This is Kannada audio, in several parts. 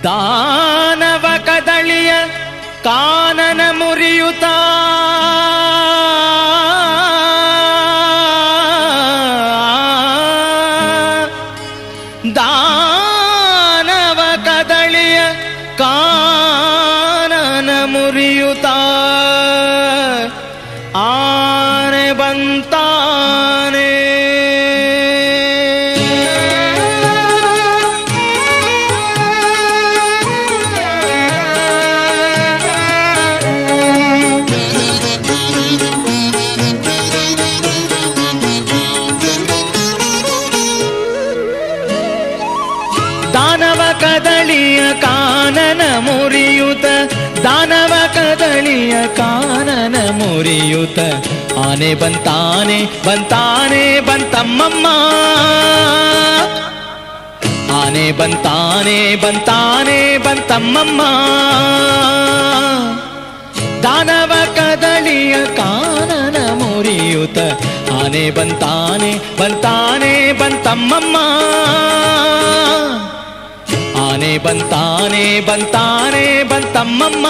ದಾನವ ಕದಳಿಯ ಕಾನನ ಮುರಿಯುತ್ತ ದಾನವ ಕದಳಿಯ ಕಾನನ ಮುರಿಯುತ್ತ ಆನೆ ಬಂತಾನೆ. ದಾನವ ಕದಳಿಯ ಕಾನನ ಮುರಿಯುತ ದಾನವ ಕದಳಿಯ ಕಾನನ ಮುರಿಯುತ ಆನೆ ಬಂತಾನೆ ಬಂತಾನೆ ಬಂತಮ್ಮಮ್ಮ. ಆನೆ ಬಂತಾನೆ ಬಂತಾನೆ ಬಂತಮ್ಮಮ್ಮ. ದಾನವ ಕದಳಿಯ ಕಾನನ ಮುರಿಯುತ ಆನೆ ಬಂತಾನೆ ಬಂತಾನೆ ಬಂತಮ್ಮಮ್ಮ. ಆನೆ ಬಂತಾನೆ ಬಂತಾನೆ ಬಂತಮ್ಮಮ್ಮ.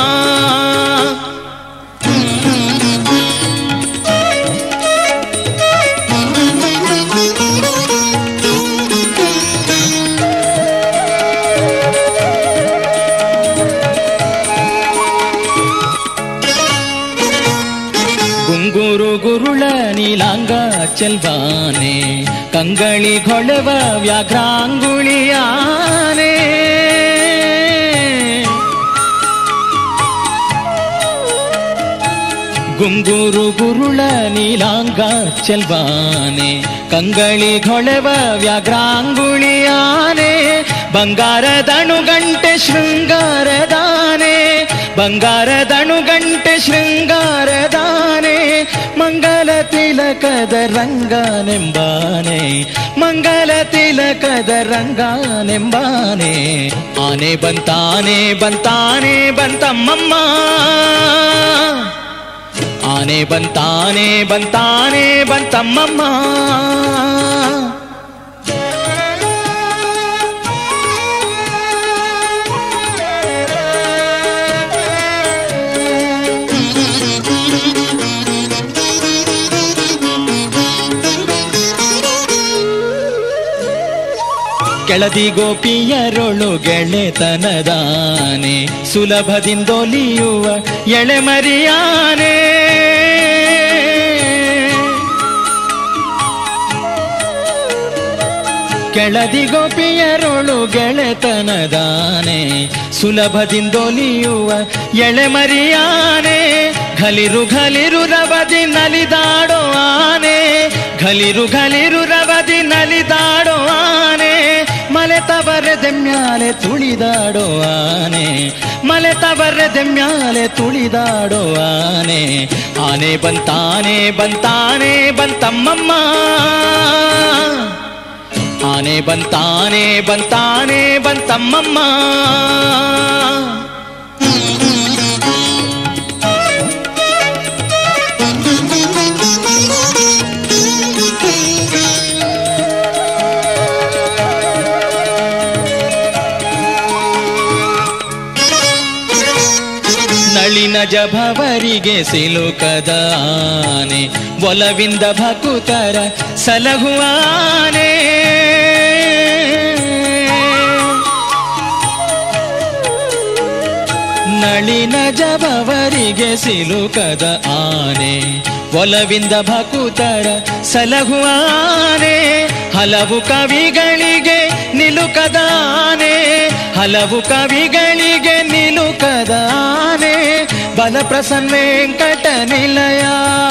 ಗುಂಗುರು ಗುರುಳ ನೀಲಾಂಗ ಚೆಲ್ವಾನೆ ಕಂಗಳಿ ಗೊಳವ ವ್ಯಾಘ್ರಾಂಗುಳಿಯಾನೆ. ಗುಂಗುರು ಗುರುಳ ನೀಲಾಂಗ ಚೆಲ್ವಾನೆ ಕಂಗಳಿ ಗೊಳವ ವ್ಯಾಘ್ರಾಂಗುಳಿಯಾನೆ. ಬಂಗಾರದಣುಗಂಟೆ ಶೃಂಗಾರದಾನೆ ಬಂಗಾರದಣುಗಂಟೆ ಶೃಂಗಾರದಾನೆ. ಮಂಗಲ ತಿಲಕದ ರಂಗನೆಂಬಾನೆ ಮಂಗಲ ತಿಲಕದ ರಂಗನೆಂಬಾನೆ. ಆನೆ ಬಂತಾನೆ ಬಂತಾನೆ ಬಂತಮ್ಮಮ್ಮ. ಆನೆ ಬಂತಾನೆ ಬಂತಾನೆ ಬಂತಮ್ಮಮ್ಮ. ಕೆಳದಿ ಗೋಪಿಯರೊಳು ಗೆಳೆತನದಾನೆ ಸುಲಭದಿಂದೊಲಿಯುವ ಎಳೆಮರಿಯಾನೆ. ಕೆಳದಿ ಗೋಪಿಯರೊಳು ಗೆಳೆತನದಾನೆ ಸುಲಭದಿಂದೊಲಿಯುವ ಎಳೆಮರಿಯಾನೆ. ಘಲಿರು ಘಲಿರು ರವದಿ ನಲಿದಾಡೋ ಆನೆ ಘಲಿರು ಘಲಿರು ರವದಿ ನಲಿದಾಡೋ ಆನೆ. ಮಲೆತವರದೆ ಮ್ಯಾಲೆ ತುಳಿದಾಡೋ ಆನೆ ಮಲೆತವರದೆ ಮ್ಯಾಲೆ ತುಳಿದಾಡೋ ಆನೆ. ಆನೆ ಬಂತಾನೆ ಬಂತಾನೆ ಬಂತಮ್ಮಮ್ಮ. ಆನೆ ಬಂತಾನೆ ಬಂತಾನೆ ಬಂತಮ್ಮಮ್ಮ. ನಳಿನ ಜಭವರಿಗೆ ಸಿಲುಕದ ಆನೆ ಒಲವಿಂದ ಭಕುತರ ಸಲಹುವಾನೆ. ನಳಿನ ಜಭವರಿಗೆ ಸಿಲುಕದ ಆನೆ ಒಲವಿಂದ ಭಕುತರ ಸಲಹುವಾನೆ. ಹಲವು ಕವಿಗಳಿಗೆ ನಿಲುಕದ ಆನೆ ಹಲವು ಕವಿಗಳಿಗೆ ನಿಲುಕದ ಆನೆ. ಬಲ ಪ್ರಸನ್ನ ವೆಂಕಟ ನಿಲಯ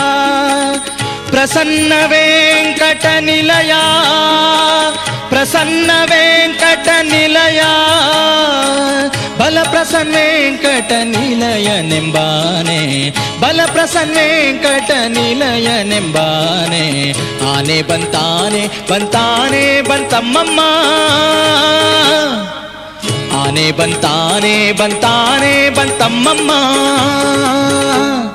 ಪ್ರಸನ್ನ ವೆಂಕಟ ನಿಲಯ ಪ್ರಸನ್ನ ವೆಂಕಟ ನಿಲಯ. ಬಲ ಪ್ರಸನ್ನ ವೆಂಕಟ ನಿಲಯ ನೆಂಬಾನೆ ಬಲ ಪ್ರಸನ್ನ ವೆಂಕಟ ನಿಲಯ ನೆಂಬಾನೆ. ಆನೆ ಬಂತಾನೆ ಬಂತಾನೆ ಬಂತಮ್ಮಮ್ಮ. ಆನೆ ಬಂತಾನೆ ಬಂತಾನೆ ಬಂತಮ್ಮಮ್ಮ.